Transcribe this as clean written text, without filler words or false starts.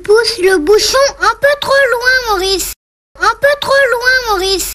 pousse le bouchon un peu trop loin, Maurice. Un peu trop loin, Maurice.